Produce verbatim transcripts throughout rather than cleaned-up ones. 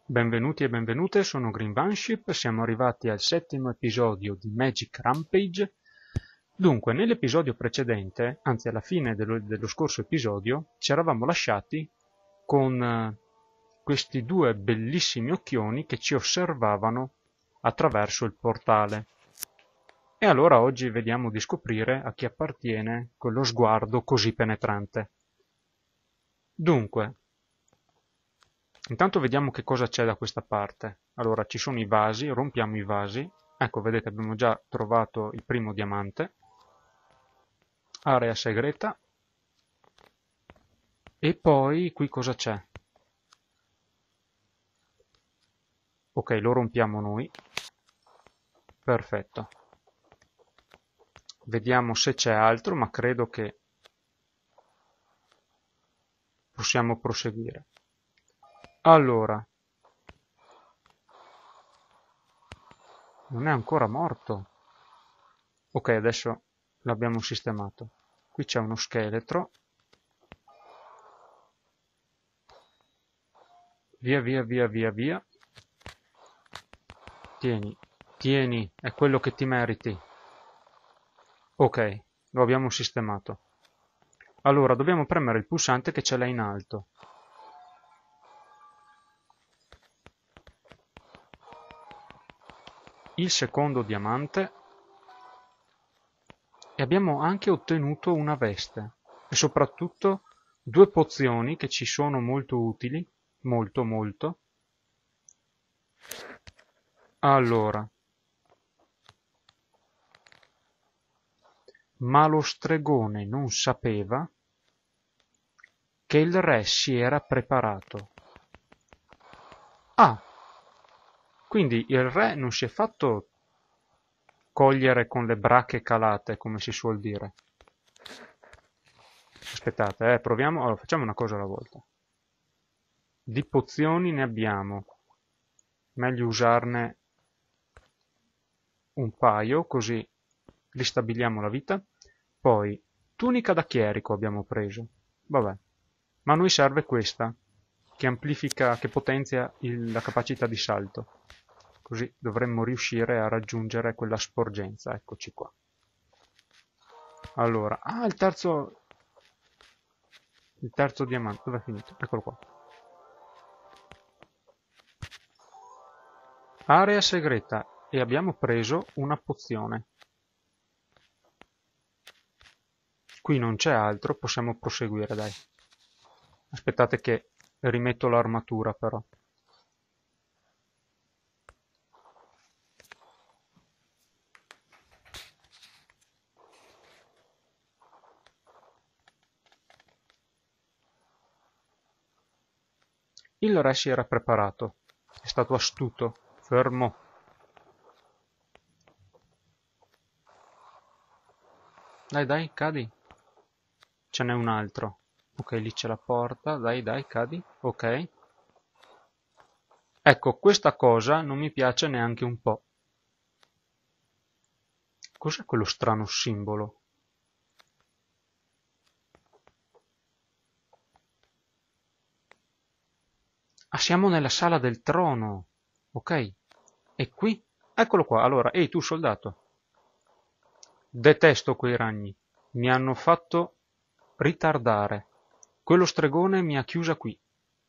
Benvenuti e benvenute, sono Green Vanship, siamo arrivati al settimo episodio di Magic Rampage. Dunque, nell'episodio precedente, anzi alla fine dello, dello scorso episodio, ci eravamo lasciati con eh, questi due bellissimi occhioni che ci osservavano attraverso il portale. E allora oggi vediamo di scoprire a chi appartiene quello sguardo così penetrante. Dunque, intanto vediamo che cosa c'è da questa parte. Allora, ci sono i vasi, rompiamo i vasi. Ecco, vedete, abbiamo già trovato il primo diamante. Area segreta. E poi qui cosa c'è? Ok, lo rompiamo noi. Perfetto. Vediamo se c'è altro, ma credo che possiamo proseguire. Allora, non è ancora morto. Ok, adesso l'abbiamo sistemato. Qui c'è uno scheletro. Via, via, via, via, via. Tieni, tieni, è quello che ti meriti. Ok, lo abbiamo sistemato. Allora, dobbiamo premere il pulsante che ce l'ha in alto. Il secondo diamante. E abbiamo anche ottenuto una veste. E soprattutto due pozioni che ci sono molto utili. Molto, molto. Allora. Ma lo stregone non sapeva che il re si era preparato. Ah, quindi il re non si è fatto cogliere con le bracche calate, come si suol dire. Aspettate, eh, proviamo, allora, facciamo una cosa alla volta. Di pozioni ne abbiamo, meglio usarne un paio, così ristabiliamo la vita. Poi, tunica da chierico abbiamo preso, vabbè, ma a noi serve questa, che amplifica, che potenzia il, la capacità di salto. Così dovremmo riuscire a raggiungere quella sporgenza. Eccoci qua. Allora, ah, il terzo... Il terzo diamante, dove è finito? Eccolo qua. Area segreta. E abbiamo preso una pozione. Qui non c'è altro, possiamo proseguire, dai. Aspettate che rimetto l'armatura, però. Il re si era preparato, è stato astuto, fermo. Dai, dai, cadi. Ce n'è un altro. Ok, lì c'è la porta, dai, dai, cadi. Ok. Ecco, questa cosa non mi piace neanche un po'. Cos'è quello strano simbolo? Ah, siamo nella sala del trono. Ok. E qui? Eccolo qua. Allora, ehi tu soldato. Detesto quei ragni. Mi hanno fatto ritardare. Quello stregone mi ha chiusa qui.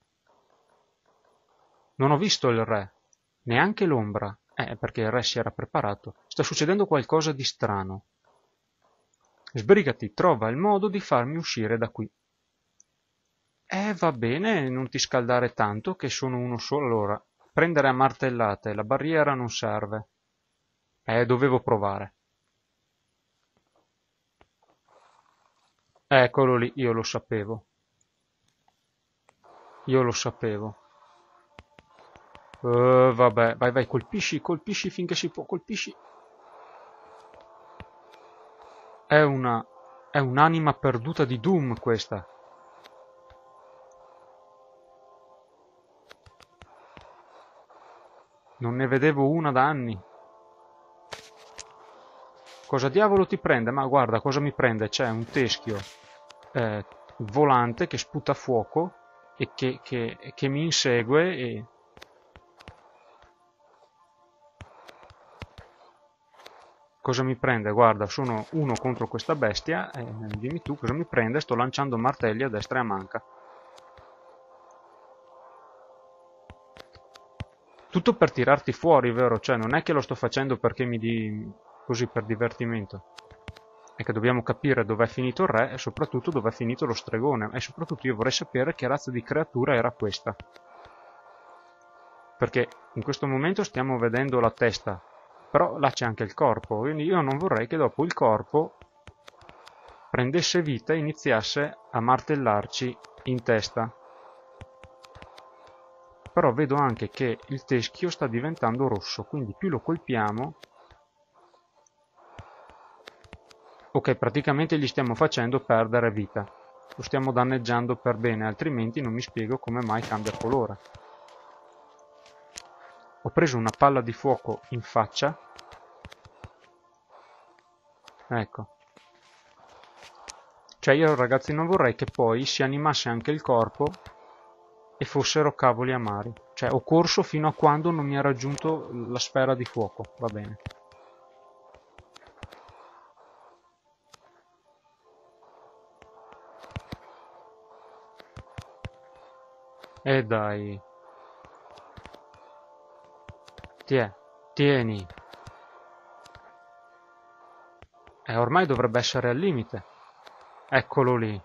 Non ho visto il re. Neanche l'ombra. Eh, perché il re si era preparato. Sta succedendo qualcosa di strano. Sbrigati, trova il modo di farmi uscire da qui. Eh, va bene, non ti scaldare tanto, che sono uno solo. Allora, prendere a martellate, la barriera non serve. Eh, dovevo provare. Eccolo lì, io lo sapevo. Io lo sapevo. Uh, vabbè, vai, vai, colpisci, colpisci finché si può, colpisci. È una... è un'anima perduta di Doom, questa. Non ne vedevo una da anni. Cosa diavolo ti prende? Ma guarda, cosa mi prende? C'è un teschio eh, volante che sputa fuoco e che, che, che mi insegue e... cosa mi prende? Guarda, sono uno contro questa bestia, e dimmi tu cosa mi prende? Sto lanciando martelli a destra e a manca. Tutto per tirarti fuori, vero? Cioè, non è che lo sto facendo perché mi di... così per divertimento. È che dobbiamo capire dov'è finito il re e soprattutto dov'è finito lo stregone. E soprattutto io vorrei sapere che razza di creatura era questa. Perché in questo momento stiamo vedendo la testa, però là c'è anche il corpo, quindi io non vorrei che dopo il corpo prendesse vita e iniziasse a martellarci in testa. Però vedo anche che il teschio sta diventando rosso, quindi più lo colpiamo... Ok, praticamente gli stiamo facendo perdere vita. Lo stiamo danneggiando per bene, altrimenti non mi spiego come mai cambia colore. Ho preso una palla di fuoco in faccia. Ecco. Cioè io ragazzi non vorrei che poi si animasse anche il corpo e fossero cavoli amari. Cioè ho corso fino a quando non mi ha raggiunto la sfera di fuoco, va bene. E dai. Tiè, tieni. E ormai dovrebbe essere al limite. Eccolo lì.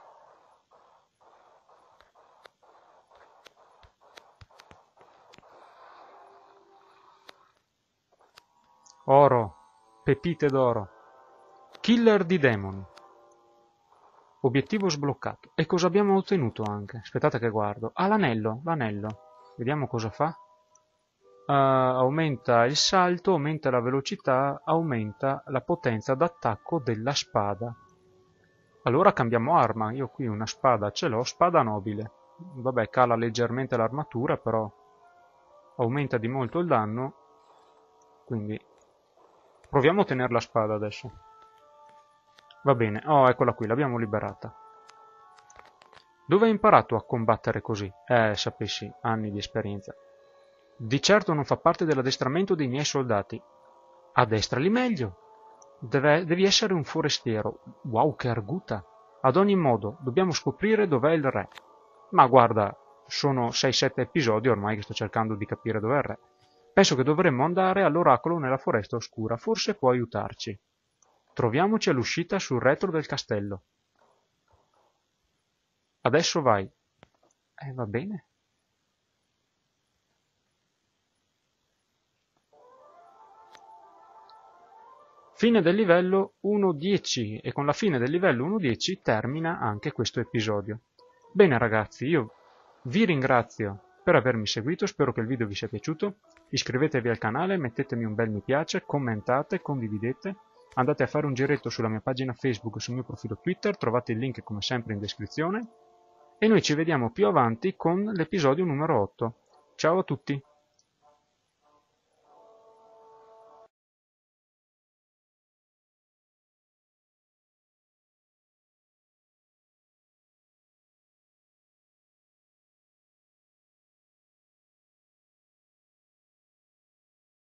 Oro. Pepite d'oro. Killer di demoni. Obiettivo sbloccato. E cosa abbiamo ottenuto anche? Aspettate che guardo. Ah, l'anello, l'anello. Vediamo cosa fa. Uh, aumenta il salto, aumenta la velocità, aumenta la potenza d'attacco della spada. Allora cambiamo arma. Io qui una spada ce l'ho, spada nobile. Vabbè, cala leggermente l'armatura, però aumenta di molto il danno. Quindi proviamo a tenere la spada adesso. Va bene, oh eccola qui, l'abbiamo liberata. Dove hai imparato a combattere così? Eh, sapessi, anni di esperienza. Di certo non fa parte dell'addestramento dei miei soldati. Addestrali meglio. Deve, devi essere un forestiero. Wow, che arguta. Ad ogni modo, dobbiamo scoprire dov'è il re. Ma guarda, sono sei sette episodi ormai che sto cercando di capire dov'è il re. Penso che dovremmo andare all'oracolo nella foresta oscura, forse può aiutarci. Troviamoci all'uscita sul retro del castello. Adesso vai. Eh, va bene. Fine del livello uno dieci e con la fine del livello uno dieci termina anche questo episodio. Bene ragazzi, io vi ringrazio per avermi seguito, spero che il video vi sia piaciuto. Iscrivetevi al canale, mettetemi un bel mi piace, commentate, condividete. Andate a fare un giretto sulla mia pagina Facebook e sul mio profilo Twitter, trovate il link come sempre in descrizione. E noi ci vediamo più avanti con l'episodio numero otto. Ciao a tutti!